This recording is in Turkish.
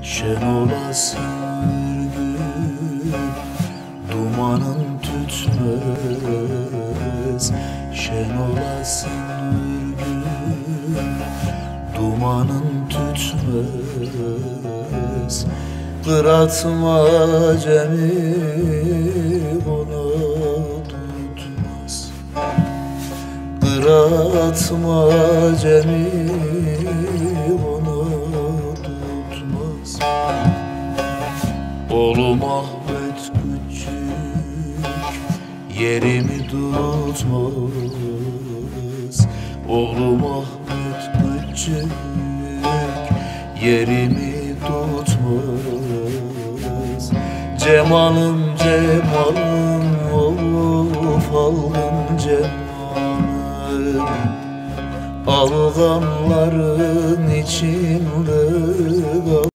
Şen olasın ürgün, dumanın tütmez. Şen olasın ürgün, dumanın tütmez. Kıratma cemi ona tutmaz. Kıratma cemi ona tutmaz. Oğlum Ahmet küçük yerimi tutmaz. Oğlum Ahmet küçük yerimi tutmaz. Cemalım cemalım of algın cemalım, alganların içinde